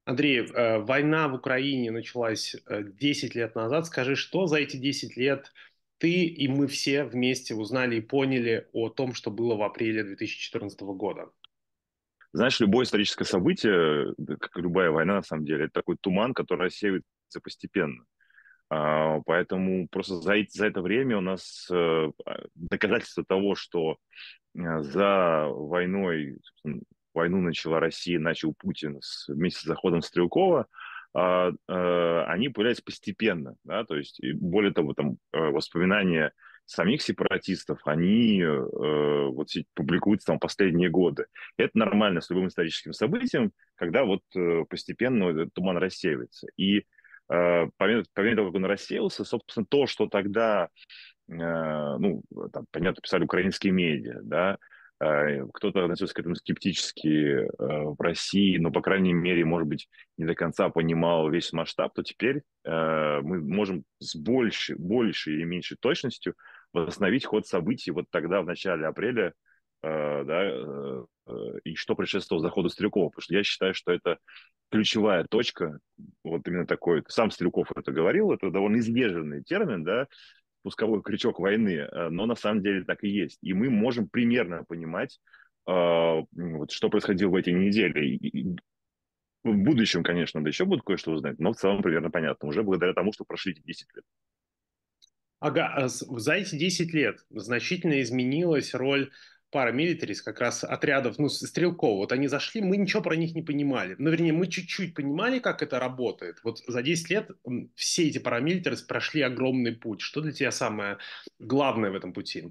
Андрей, война в Украине началась 10 лет назад. Скажи, что за эти 10 лет ты и мы все вместе узнали и поняли о том, что было в апреле 2014 года? Знаешь, любое историческое событие, да, как и любая война, на самом деле, это такой туман, который рассеивается постепенно. Поэтому просто за это время у нас доказательство того, что за войной, собственно, войну начала Россия, начал Путин вместе с заходом Стрелкова, они появляются постепенно, да, то есть, и более того, там воспоминания самих сепаратистов, они вот публикуются там последние годы. И это нормально с любым историческим событием, когда вот постепенно этот туман рассеивается. И по мере того, как он рассеялся, собственно, то, что тогда ну, там, понятно, писали украинские медиа, да, кто-то относился к этому скептически в России, но, по крайней мере, может быть, не до конца понимал весь масштаб, то теперь мы можем с большей или меньшей точностью восстановить ход событий вот тогда, в начале апреля, да, и что предшествовало заходу Стрелкова, потому что я считаю, что это ключевая точка, вот именно такой, сам Стрелков это говорил, это довольно издержанный термин, да, пусковой крючок войны, но на самом деле так и есть. И мы можем примерно понимать, вот, что происходило в эти недели. И в будущем, конечно, надо еще будет кое-что узнать, но в целом примерно понятно, уже благодаря тому, что прошли эти 10 лет. Ага, за эти 10 лет значительно изменилась роль парамилитарис, как раз отрядов, ну, стрелков. Вот они зашли, мы ничего про них не понимали. Ну, вернее, мы чуть-чуть понимали, как это работает. Вот за 10 лет все эти парамилитарис прошли огромный путь. Что для тебя самое главное в этом пути?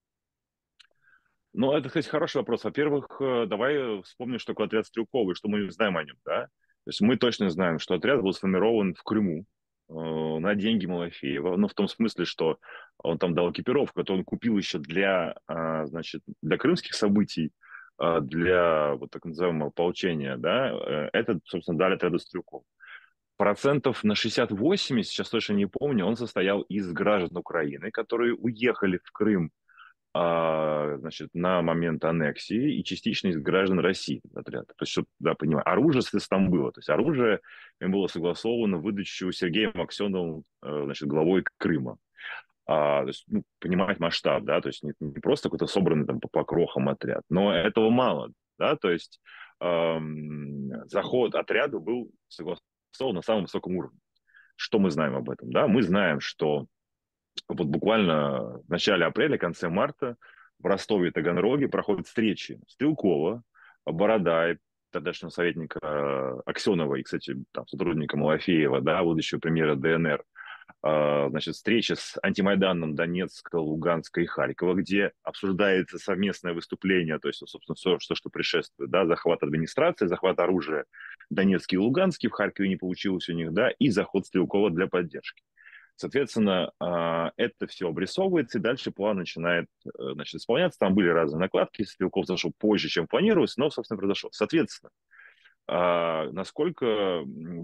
Ну, это, кстати, хороший вопрос. Во-первых, давай вспомним, что такое отряд Стрелкова и что мы знаем о нем, да? То есть мы точно знаем, что отряд был сформирован в Крыму на деньги Малафеева, ну, в том смысле, что он там дал экипировку, которую он купил еще для, значит, для крымских событий, для вот так называемого ополчения, да, это, собственно, дали отряду Стрелкова. Процентов на 60-80, сейчас точно не помню, он состоял из граждан Украины, которые уехали в Крым, значит, на момент аннексии, и частично из граждан России отряда. То есть, чтобы, да, понимаю, оружие, соответственно, там было. То есть оружие им было согласовано выдачу Сергеем Аксеновым, значит, главой Крыма. То есть, ну, понимать масштаб, да, то есть не просто какой-то собранный там по крохам отряд, но этого мало, да, то есть заход отряда был согласован на самом высоком уровне. Что мы знаем об этом, да? Мы знаем, что вот буквально в начале апреля, конце марта в Ростове и Таганроге проходят встречи Стрелкова, Борода, тогдашнего советника Аксенова и, кстати, там, сотрудника Малафеева, да, будущего премьера ДНР, значит, встреча с антимайданом Донецка, Луганска и Харькова, где обсуждается совместное выступление, то есть, собственно, все, что предшествует, да, захват администрации, захват оружия Донецкий и Луганский, в Харькове не получилось у них, да, и заход Стрелкова для поддержки. Соответственно, это все обрисовывается, и дальше план начинает, значит, исполняться. Там были разные накладки, Стрелков зашел позже, чем планировалось, но, собственно, произошло. Соответственно, насколько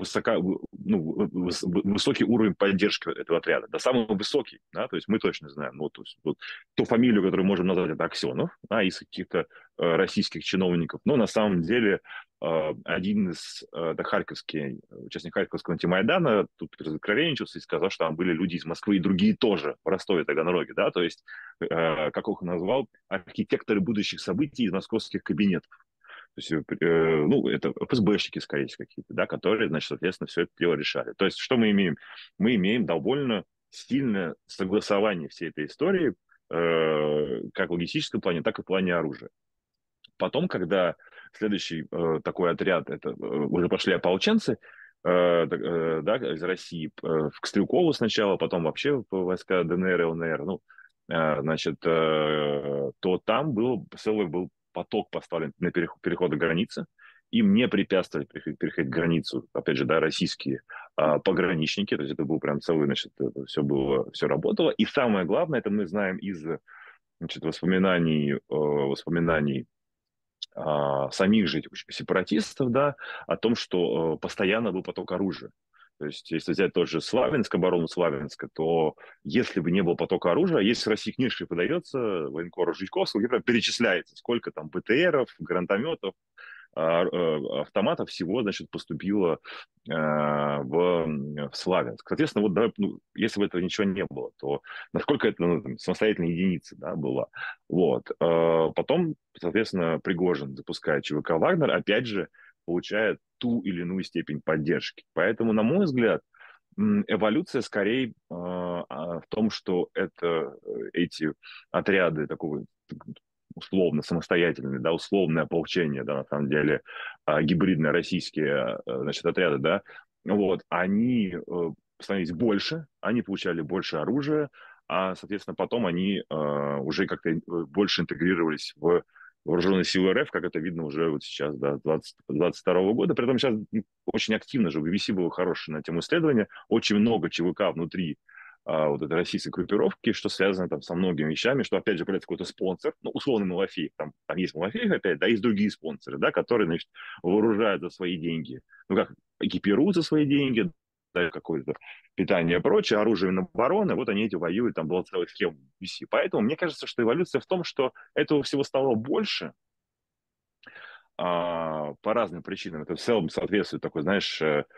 высокий уровень поддержки этого отряда? Да, самый высокий, да, то есть мы точно знаем, ну, то есть, вот, ту фамилию, которую можем назвать, это Аксенов, да, из каких-то российских чиновников, но на самом деле один из, это харьковский, участник Харьковского антимайдана, тут разоткровенничался и сказал, что там были люди из Москвы и другие тоже в Ростове и Таганроге, да, то есть, как он их назвал, архитекторы будущих событий из московских кабинетов. То есть, ну, это ФСБшники, скорее всего, какие-то, да, которые, значит, соответственно, все это дело решали. То есть, что мы имеем? Мы имеем довольно сильное согласование всей этой истории, как в логистическом плане, так и в плане оружия. Потом, когда следующий такой отряд, это уже пошли ополченцы, да, из России к Стрелкову сначала, потом вообще в войска ДНР и ЛНР, ну, значит, то там целый был поток поставлен на переходы границы, им не препятствовали переходить границу, опять же, да, российские пограничники, то есть это был прям целый, значит, это все было, все работало. И самое главное, это мы знаем из, значит, воспоминаний самих же этих сепаратистов, да, о том, что постоянно был поток оружия. То есть, если взять тот же Славянск, оборону Славянска, то если бы не было потока оружия, если в России книжка подается, военкора Житьковского, где прям перечисляется, сколько там БТРов, гранатометов, автоматов всего, значит, поступило в Славянск. Соответственно, вот, да, ну, если бы этого ничего не было, то насколько это, ну, там, самостоятельная единица, да, была. Вот. Потом, соответственно, Пригожин запускает ЧВК «Вагнер», опять же, получает ту или иную степень поддержки. Поэтому, на мой взгляд, эволюция скорее в том, что эти отряды такого условно самостоятельные, да, условное ополчение, да, на самом деле, гибридные российские, значит, отряды, да, вот, они становились больше, они получали больше оружия, а, соответственно, потом они уже как-то больше интегрировались в вооруженные силы РФ, как это видно уже вот сейчас, да, 22 года. При этом сейчас очень активно же, в BBC было хорошее на тему исследования, очень много ЧВК внутри вот этой российской группировки, что связано там со многими вещами, что опять же появляется какой-то спонсор, ну, условный Малафеев, там есть Малафеев опять, да, есть другие спонсоры, да, которые, значит, вооружают за свои деньги, ну, как, экипируют за свои деньги, да, какое-то питание и прочее, оружие на обороны, вот они эти воюют, там была целая схема BBC. Поэтому мне кажется, что эволюция в том, что этого всего стало больше, по разным причинам. Это в целом соответствует такой, знаешь,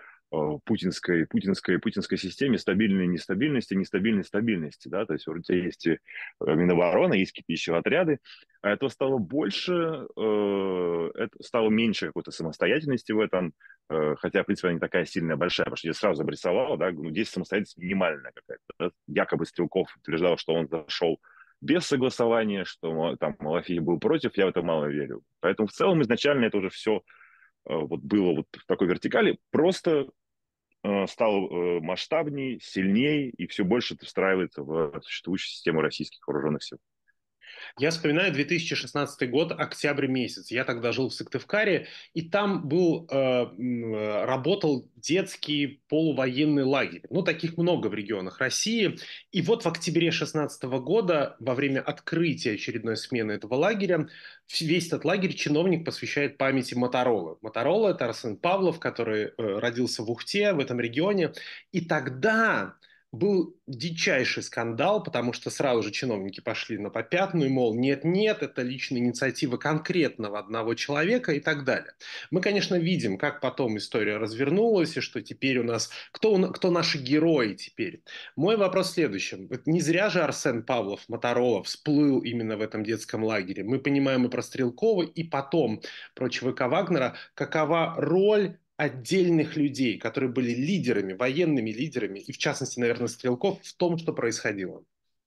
путинской системе стабильной нестабильности, нестабильной стабильности, да, то есть у тебя есть Минобороны, есть какие-то еще отряды, а этого стало больше, это стало меньше какой-то самостоятельности в этом, хотя, в принципе, она не такая сильная, большая, потому что я сразу обрисовал, да, ну, здесь самостоятельность минимальная какая-то, да? Якобы Стрелков утверждал, что он зашел без согласования, что там Малафей был против, я в это мало верю. Поэтому в целом изначально это уже все вот было вот в такой вертикали, просто стало масштабнее, сильнее и все больше встраивается в существующую систему российских вооруженных сил. Я вспоминаю 2016 год, октябрь месяц. Я тогда жил в Сыктывкаре, и там работал детский полувоенный лагерь. Ну, таких много в регионах России. И вот в октябре 2016 года, во время открытия очередной смены этого лагеря, весь этот лагерь чиновник посвящает памяти Моторолы. Моторола – это Арсен Павлов, который родился в Ухте, в этом регионе. И тогда был дичайший скандал, потому что сразу же чиновники пошли на попятную, мол, нет-нет, это личная инициатива конкретного одного человека и так далее. Мы, конечно, видим, как потом история развернулась, и что теперь у нас... Кто наши герои теперь? Мой вопрос в следующем. Не зря же Арсен Павлов, Моторола, всплыл именно в этом детском лагере. Мы понимаем и про Стрелкова, и потом про ЧВК Вагнера. Какова роль отдельных людей, которые были лидерами, военными лидерами, и в частности, наверное, Стрелков, в том, что происходило?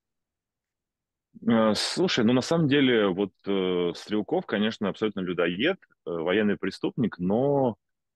Слушай, ну на самом деле вот Стрелков, конечно, абсолютно людоед, военный преступник, но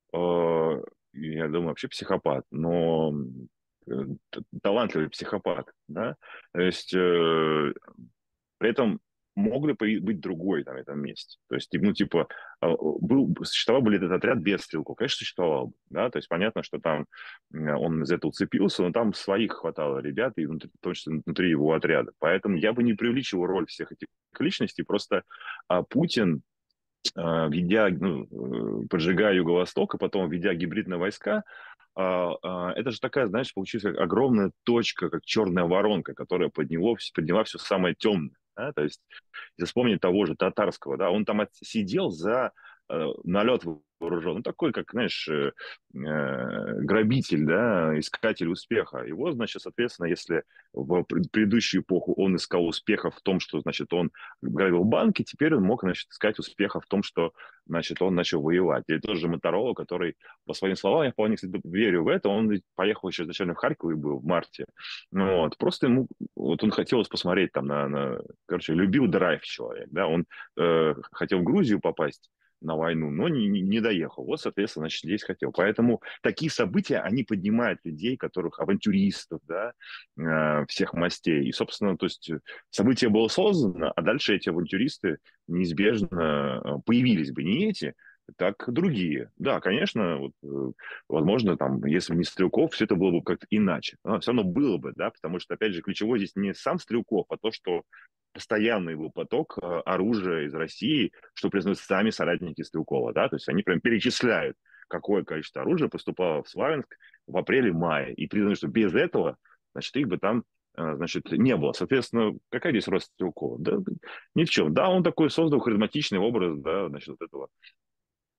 я думаю, вообще психопат, но э, талантливый психопат, да, то есть при этом мог ли быть другой там, в этом месте? То есть, ну, типа, существовал бы ли этот отряд без Стрелкова? Конечно, существовал бы, да, то есть понятно, что там он из этого уцепился, но там своих хватало ребят, и внутри, в том числе внутри его отряда. Поэтому я бы не преувеличивал роль всех этих личностей, просто Путин, ведя, ну, поджигая Юго-Восток, а потом ведя гибридные войска, это же такая, знаешь, получилась как огромная точка, как черная воронка, которая подняла все самое темное. Да? То есть, если вспомнить того же Татарского, да, он там сидел за налет вооружен. Ну, такой, как, знаешь, грабитель, да, искатель успеха. Его, значит, соответственно, если в предыдущую эпоху он искал успеха в том, что, значит, он грабил банки, теперь он мог, значит, искать успеха в том, что, значит, он начал воевать. И тот же Моторола, который, по своим словам, я вполне верю в это, он поехал еще изначально в Харьков и был в марте. Ну, вот, просто ему, вот он хотел посмотреть там короче, любил драйв человек, да, он хотел в Грузию попасть, на войну, но не доехал. Вот, соответственно, значит, здесь хотел. Поэтому такие события, они поднимают людей, которых авантюристов, да, всех мастей. И, собственно, то есть событие было создано, а дальше эти авантюристы неизбежно появились бы не эти, так другие. Да, конечно, вот, возможно, там, если бы не Стрелков, все это было бы как-то иначе. Но все равно было бы, да, потому что, опять же, ключевой здесь не сам Стрелков, а то, что постоянный был поток оружия из России, что признают сами соратники Стрелкова, да, то есть они прям перечисляют, какое количество оружия поступало в Славянск в апреле-мае, и признают, что без этого, значит, их бы там, значит, не было. Соответственно, какая здесь роль Стрелкова? Да ни в чем. Да, он такой создал харизматичный образ, да, значит, вот этого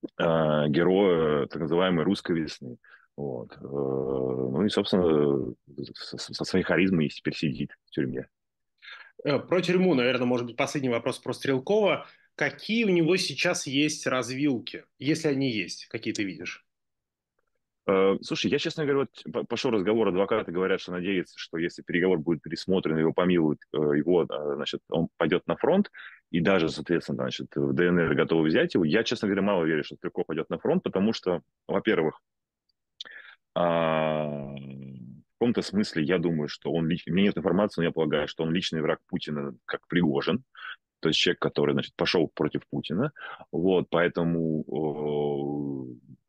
героя так называемой русской весны. Вот. Ну и, собственно, со своей харизмой теперь сидит в тюрьме. Про тюрьму, наверное, может быть, последний вопрос про Стрелкова. Какие у него сейчас есть развилки, если они есть, какие ты видишь? Слушай, я, честно говоря, вот пошел разговор, адвокаты говорят, что надеются, что если переговор будет пересмотрен, его помилуют, его, значит, он пойдет на фронт, и даже, соответственно, значит, в ДНР готовы взять его. Я, честно говоря, мало верю, что Стрелков пойдет на фронт, потому что, во-первых, в каком-то смысле я думаю, что он лично, у меня нет информации, но я полагаю, что он личный враг Путина, как Пригожин, то есть человек, который, значит, пошел против Путина, вот, поэтому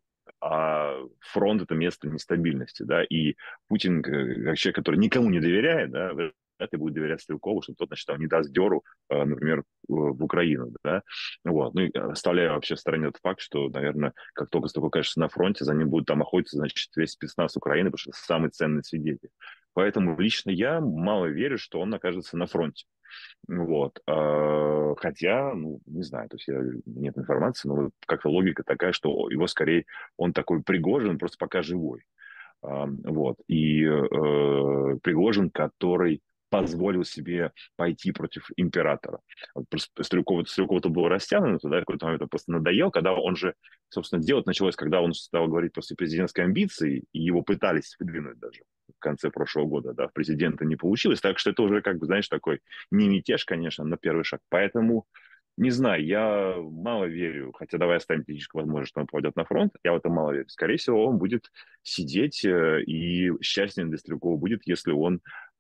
а фронт — это место нестабильности, да, и Путин, как человек, который никому не доверяет, да, вряд ли будет доверять Стрелкову, что тот, значит, там, не даст дёру, например, в Украину, да, вот, ну, и оставляя вообще в стороне тот факт, что, наверное, как только Стрелков окажется на фронте, за ним будет там охотиться, значит, весь спецназ Украины, потому что это самый ценный свидетель. Поэтому лично я мало верю, что он окажется на фронте. Вот. Хотя, ну, не знаю, то есть нет информации, но вот как-то логика такая, что его скорее, он такой Пригожин, просто пока живой. Вот. И Пригожин, который позволил себе пойти против императора. Вот просто Стрелков-то был растянут, да, какой-то момент он просто надоел, когда он же, собственно, делать началось, когда он стал говорить после президентской амбиции, и его пытались выдвинуть даже в конце прошлого года, да, в президента не получилось, так что это уже, как бы, знаешь, такой не мятеж, конечно, но первый шаг. Поэтому не знаю, я мало верю, хотя давай оставим техническую возможность, что он пойдет на фронт, я в это мало верю. Скорее всего, он будет сидеть, и счастьем для Стрелкова будет, если он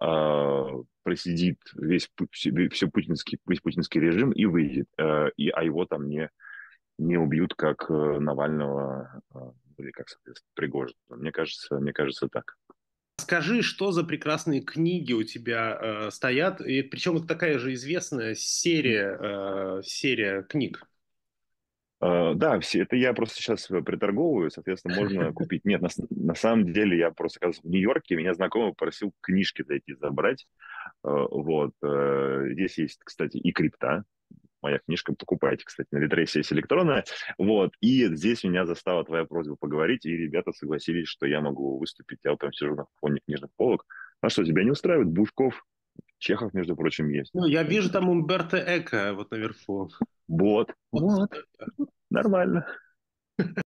просидит весь путинский режим и выйдет, а его там не убьют, как Навального, или как, соответственно, Пригожина. Мне кажется так. Скажи, что за прекрасные книги у тебя стоят, и причем это такая же известная серия книг. Да, все, это я просто сейчас приторговываю, соответственно, можно купить. Нет, на самом деле я просто оказался в Нью-Йорке, меня знакомый просил книжки зайти забрать. Вот. Здесь есть, кстати, и крипта. Моя книжка, покупайте, кстати, на Литресе есть электронная. Вот. И здесь меня застала твоя просьба поговорить, и ребята согласились, что я могу выступить. Я вот там сижу на фоне книжных полок. А что, тебя не устраивает? Бушков, Чехов, между прочим, есть. Ну, я вижу там Умберто Эко вот наверху. Вот, Вот. вот, нормально.